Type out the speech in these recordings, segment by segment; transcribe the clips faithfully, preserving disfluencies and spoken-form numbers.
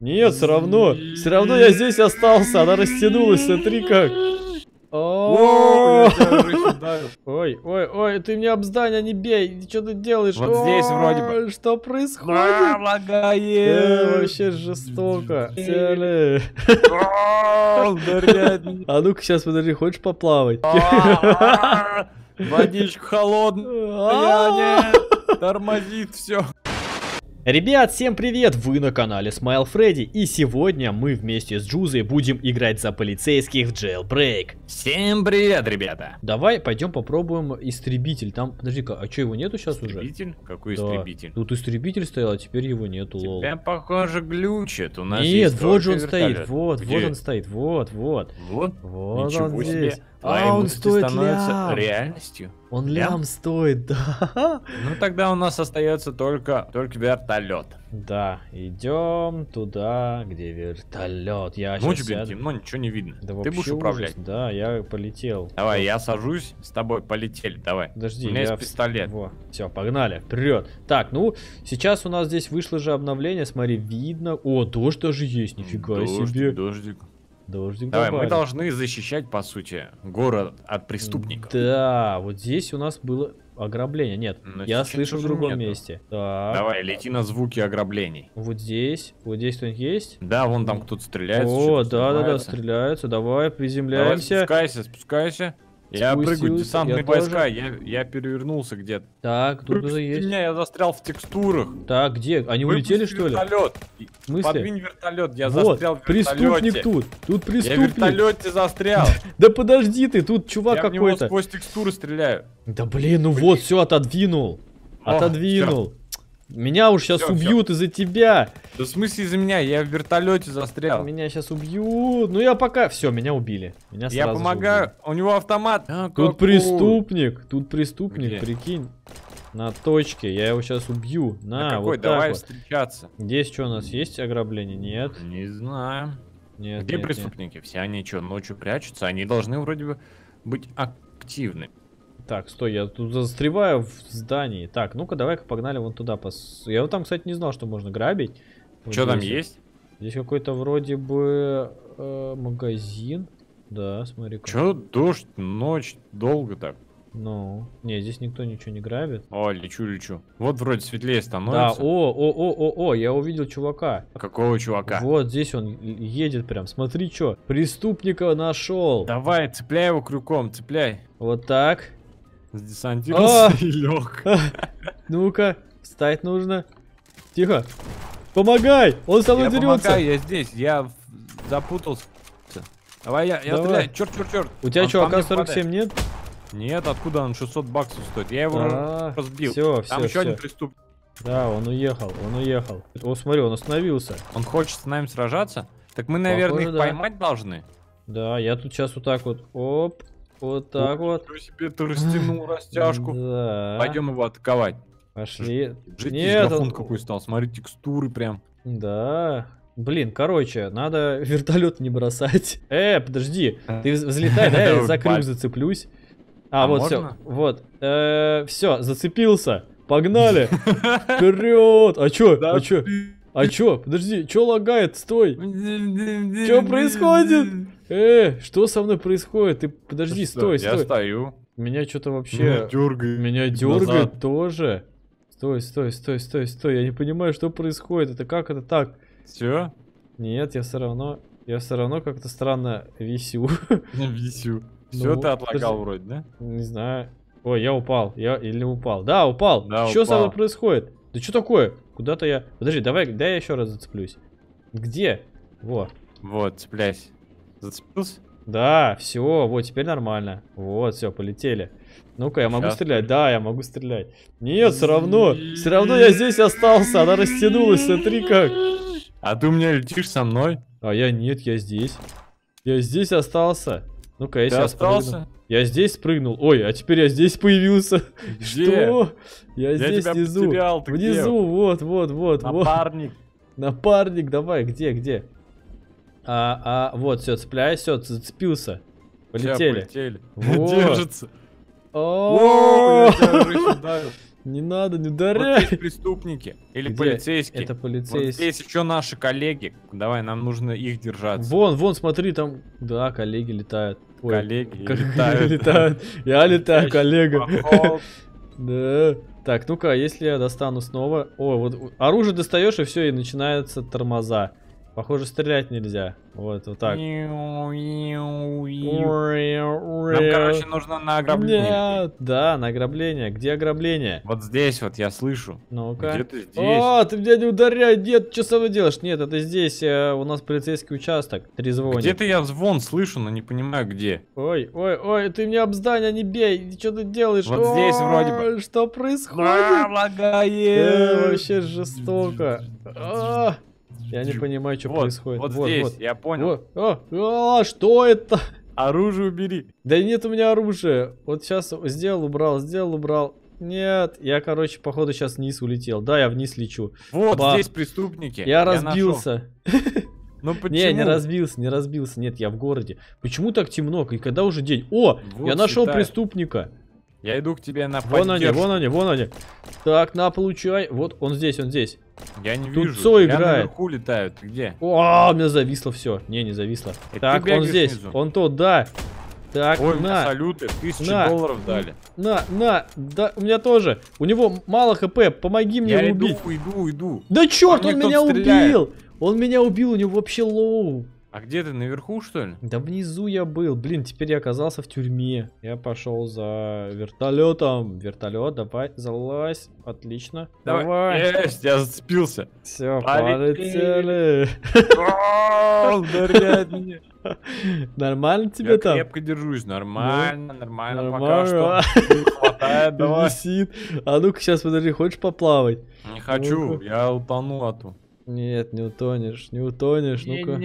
Нет, все равно. Все равно я здесь остался. Она растянулась, смотри как. Ой, ой, ой, ты мне об здание не бей. Что ты делаешь? Вот здесь вроде бы. Что происходит? Вообще жестоко. А ну-ка сейчас, подожди, хочешь поплавать? Водичка холодная, тормозит все. Ребят, всем привет! Вы на канале Smile Freddy, и сегодня мы вместе с Джузой будем играть за полицейских в Jailbreak. Всем привет, ребята! Давай пойдем попробуем истребитель. Там, подожди-ка, а что, его нету сейчас уже? Истребитель? Какой Да. истребитель? Тут истребитель стоял, а теперь его нету, лол. Тебя, похоже, глючит. У нас Нет, есть вот же он только стоит, вертолет. вот, Где? вот он стоит, вот, вот. Вот? Вот Ничего он себе. здесь. А, А, ему, он кстати, стоит становится лям. реальностью. Он Лям? лям стоит, да. Ну тогда у нас остается только, только вертолет. Да, идем туда, где вертолет. Я Ночь, щас блин, сяду. темно, ничего не видно. Да Ты вообще будешь управлять. ужас. Да, я полетел. Давай, я сажусь с тобой, полетели, давай. Подожди, у меня я... есть пистолет. Во, все, погнали, вперед. Так, ну, сейчас у нас здесь вышло же обновление, смотри, видно. О, дождь даже есть, нифига Дождик, себе. дождик. Дождик Давай, добавили. мы должны защищать, по сути, город от преступников. Да, вот здесь у нас было ограбление. Нет, Но я сейчас слышу в уже другом нету. месте. Так, Давай, лети на звуки ограблений. вот здесь, вот здесь кто-нибудь есть? Да, вон там кто-то стреляется. О, что-то да-да-да, взрывается. стреляются. Давай, Давай, приземляемся. спускайся, спускайся. Я Спустился, прыгаю, десантные я войска, я, я перевернулся где-то. Так, тут кто-то есть. Меня, я застрял в текстурах. Так, где? Они улетели, Выпусти что ли? вертолет. В смысле? Подвинь вертолет, я Вот, застрял в преступник вертолете. тут. Тут Я в преступник. вертолете застрял. Да подожди ты, тут чувак Я в него какой-то. сквозь текстуры стреляю. Да блин, ну вот, все отодвинул. О, Отодвинул. Меня уж сейчас Всё, убьют из-за тебя. Да в смысле из-за меня? Я в вертолете застрял. Меня сейчас убьют. Ну я пока. Все, меня убили. Меня Я сразу же помогаю, у него автомат. А, убили. Тут какой? преступник. Тут преступник, Где? прикинь. На точке. Я его сейчас убью. На, А какой? вот Давай так вот. встречаться. Здесь что у нас есть ограбление? Нет. Не знаю. Нет. Где нет, нет. преступники? Все они что, ночью прячутся? Они должны вроде бы быть активны. Так, стой, я тут застреваю в здании. Так, ну-ка, давай-ка погнали вон туда. Пос... Я вот там, кстати, не знал, что можно грабить. Вот Что там здесь. есть? Здесь какой-то вроде бы э, магазин. Да, смотри-ка. Че, дождь, ночь, долго так? Ну, не, здесь никто ничего не грабит. О, лечу, лечу. Вот вроде светлее Да, становится. о, о, о, о, о, я увидел чувака. Какого чувака? Вот здесь он едет прям. Смотри, что. Преступника нашел. Давай, цепляй его крюком, цепляй. Вот так. Сдесантировался А! и лег. Ну-ка, встать нужно. Тихо. Помогай! Он со мной Я дерется. помогаю, я здесь, я в- запутался. Давай, я, я Давай. стреляю, черт, черт, черт. У тебя Он что, по мне АК сорок семь нет? попадает. Нет, откуда он шестьсот баксов стоит? Я его А, разбил. всё, Там всё, еще один всё. преступник. Да, он уехал, он уехал. О, смотри, он остановился. Он хочет с нами сражаться? Так мы, наверное, Похоже, их да. поймать должны. Да, я тут сейчас вот так вот, оп, вот так вот. Ничего себе, ты растянул растяжку. Да. Пойдем его атаковать. Пошли. Жить Нет, графон он- какой стал, смотри, текстуры прям. Да. Блин, короче, надо вертолет не бросать. Э, подожди, ты вз- взлетай, да, я за крюк зацеплюсь. А, А вот все, можно? вот. Все, зацепился. Погнали. Вперед. А чё? А чё? А чё? Подожди, чё лагает? Стой. Чё происходит? Э, что со мной происходит? Ты подожди, Что? стой, Я стой. стою. Меня что-то Меня вообще... дергает. Меня назад. дергает тоже. Стой, стой, стой, стой, стой. Я не понимаю, что происходит. Это как это так? Все? Нет, я все равно... Я все равно как-то странно висю. Висю. Все, Ну, ты отлагал подожди. вроде, да? Не знаю. Ой, я упал. Я или упал. Да, упал. Да, что со мной упал. происходит? Да что такое? Куда-то я... Подожди, давай, дай я еще раз зацеплюсь. Где? Во. Вот, цепляйся. Зацепился? Да, все, вот, теперь нормально. Вот, все, полетели. Ну-ка, я могу Щас стрелять? Да, я могу стрелять. Нет, все равно. Все равно я здесь остался. Она растянулась, смотри как. А ты у меня летишь со мной? А я нет, я здесь. Я здесь остался. Ну-ка, я Ты сейчас остался? Я здесь спрыгнул. Ой, а теперь я здесь появился. Где? Что? Я, Я здесь тебя внизу. потерял, ты где? Внизу, вот, вот, вот, вот. Напарник. Напарник, давай, где, где? А, а, вот, все, цепляй, все, зацепился. Всё, Полетели. полетели. Вот. Держится. О, О, я тебя уже сюда. Не надо, не Вот ударяй. здесь преступники. Или Где? полицейские. Это Вот полицейский. здесь еще наши коллеги. Давай, нам нужно их держаться. Вон, вон, смотри, там. Да, коллеги летают. Ой, Коллеги как летают. летают. Я летаю, коллега. Поход. Да. Так, ну-ка, если я достану снова. О, вот оружие достаешь, и все, и начинаются тормоза. Похоже, стрелять нельзя. Вот, вот так. Нам, Нам, короче, нужно на ограбление. Нет, да, на ограбление. Где ограбление? Вот здесь вот я слышу. Ну-ка. Где-то здесь. О, ты меня не ударяй, дед, что со мной делаешь? Нет, это здесь, э, у нас полицейский участок. Трезвонит. Где-то я звон слышу, но не понимаю где. Ой, ой, ой, ты меня об здание не бей, что ты делаешь? Вот здесь вроде бы. Что происходит? А, Э, лагает. вообще жестоко. А, я не понимаю, что Вот, происходит. вот здесь, я понял. Вот. А, а, что это? Оружие убери. Да нет у меня оружия. Вот сейчас сделал, убрал, сделал, убрал. Нет, я, короче, походу сейчас вниз улетел. Да, я вниз лечу. Вот Бах. здесь преступники. Я нашел. разбился. Ну почему? Не, не разбился, не разбился. Нет, я в городе. Почему так темно? И когда уже день? О, Вот я нашел светает. преступника. Я иду к тебе на Вон они, поддержку. вон они, вон они. Так, на, получай. Вот он здесь, он здесь. Я не Тут вижу. Цой Я играет. наверху летаю. Ты где? О, у меня зависло все. Не, не зависло. Это Так, ты он бегаешь здесь. внизу? Он тот, да. Так, Ой, у меня на, салюты. Тысячи На. долларов дали. на, на. Да, у меня тоже. У него мало хп. Помоги мне Я его иду, убить. иду, иду. Да черт, По мне он кто-то меня стреляет. убил. Он меня убил, у него вообще лоу. А где ты, наверху, что ли? Да внизу я был. Блин, теперь я оказался в тюрьме. Я пошел за вертолетом. Вертолет, давай, залазь. Отлично. Давай. Есть, я зацепился. Все, Полетели. полетели. О, ударяет меня. Нормально тебе Я там? крепко держусь. Нормально, нормально. Пока Нормально. что. Не хватает, давай. Висит. А ну-ка сейчас, подожди, хочешь поплавать? Не хочу, Ну-ка. я утону а то. Нет, не утонешь, не утонешь, ну-ка.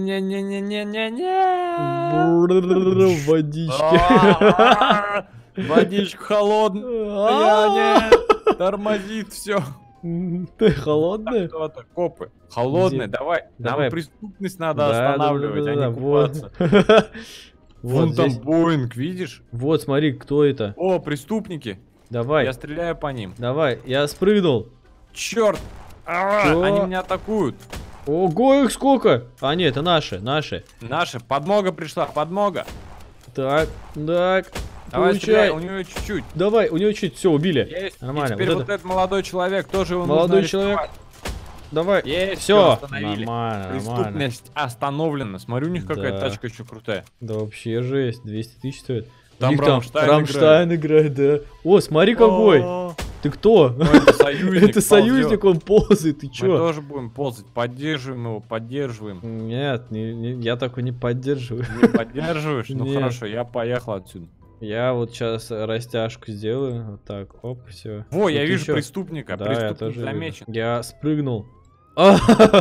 Не-не-не-не-не-не-не. Бррррррр, в водичке. А, Водичка холодная, А, нет, тормозит все. Ты холодная? Кто-то, копы. Холодные, Где? давай. Давай. Нам преступность надо Да, да, останавливать, да, да, а да, не вот. купаться. Вот Вон там здесь. Боинг, видишь? Вот, смотри, кто это? О, преступники. Давай, Я стреляю по ним. давай, я спрыгнул. Черт! Чё? Они меня атакуют. Ого, их сколько? А, нет, это наши, наши. Наши, подмога пришла, подмога. Так, так, Давай стреляй, получай. у него чуть-чуть. Давай, у него чуть, все, убили. Есть. Нормально, И теперь вот вот, это. этот молодой человек тоже его Молодой нужно человек. арестовать. Давай. Есть, Все, остановили. нормально, нормально. Преступность остановлена. Смотрю, у них какая Да. тачка еще крутая. Да вообще жесть, двести тысяч стоит. У Там них Рамштайн Рамштайн играет, да. О, смотри какой. О, Ты кто? ну это союзник. Это союзник, он ползает, ты Мы чё? тоже будем ползать, поддерживаем его, поддерживаем. Нет, не- не- я такой не поддерживаю. Не поддерживаешь? Ну Нет. хорошо, я поехал отсюда. Я вот сейчас растяжку сделаю. Вот так, оп, все. Во, я вижу преступника. Да, я Преступник тоже вижу. замечен. Я спрыгнул. А,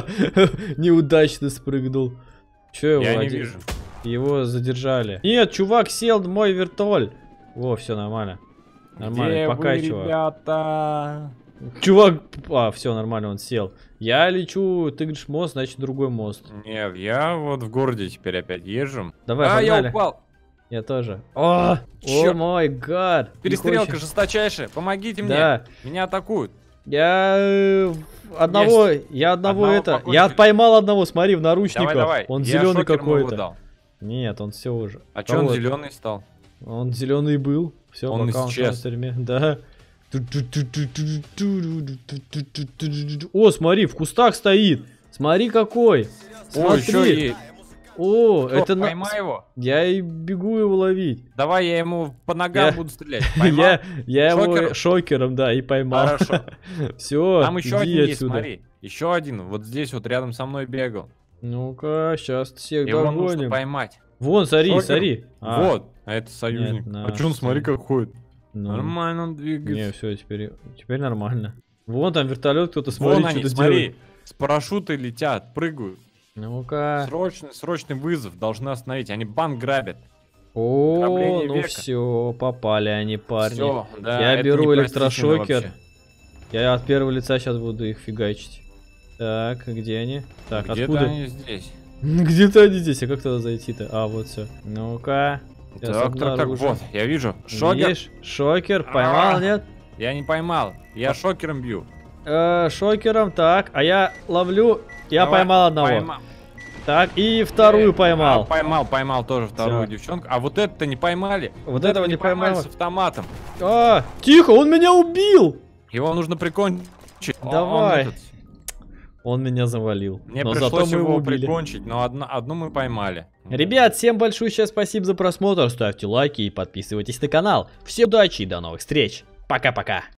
неудачно спрыгнул. Че его? Я не один- вижу. Его задержали. Нет, чувак сел в мой вертоль. Во, все нормально. Нормально, Где пока, вы, чувак. ребята? Чувак, а, все нормально, он сел. Я лечу, ты говоришь мост, значит другой мост. Нет, я вот в городе теперь опять езжу. Давай, а, погнали. я упал. Я тоже. О, о Чёрт. мой гад. Не Перестрелка хочешь? жесточайшая. Помогите мне. Да. Меня атакуют. Я э, одного, я одного, Одного это, покончили. я поймал одного, смотри, в наручниках. Давай, давай. Он Я зеленый шокером его какой-то. дал. Нет, он все уже. А че он Кого? зеленый стал? Он зеленый был. Все, Он пока он исчез. в тюрьме. Да. О, смотри, в кустах стоит. Смотри какой. Ой, еще Смотри. есть. О, Что, это на... поймай его. Я и бегу его ловить. Давай я ему по ногам Я- буду стрелять. Поймал? Я, я его Шокером? шокером, да, и поймал. Хорошо. Все, Там еще иди один есть, отсюда. смотри. Еще один. Вот здесь вот рядом со мной бегал. Ну-ка, сейчас всех Его нужно догоним. поймать. Вон, смотри, Шокером? смотри. А, Вот. А это союзник. Нет, а наш че он, смотри, как ходит. ну, Нормально он Не, двигается. все, теперь, теперь нормально. Вон там вертолет, кто-то Вон смотри, они, что-то смотри. делает. С парашюта летят, прыгают. Ну-ка. Срочный, срочный вызов. Должны остановить. Они банк грабят. О, Ограбление ну века. все, попали они, парни. Всё, да, Я это беру непростительно электрошокер. вообще. Я от первого лица сейчас буду их фигачить. Так, где они? Так, Где-то откуда? они здесь. Где-то они здесь, а как туда зайти-то? А, вот все. Ну-ка. Сейчас Так, так, так, обнаружим. вот, я вижу. Шокер. Видишь? Шокер, поймал, А. нет? Я не поймал. Я шокером бью. Э, шокером, так. А я ловлю. Я Давай, поймал одного. Поймал. Так, и вторую Э, поймал. а, поймал, поймал тоже вторую Всё. девчонку. А вот это-то не поймали. Вот этого не поймали поймал. с автоматом. А, тихо, он меня убил! Его нужно прикончить. Давай. Он этот- Он меня завалил. Мне но пришлось зато мы его его убили. прикончить, но одно, одну мы поймали. Ребят, всем большое спасибо за просмотр. Ставьте лайки и подписывайтесь на канал. Всем удачи и до новых встреч. Пока-пока.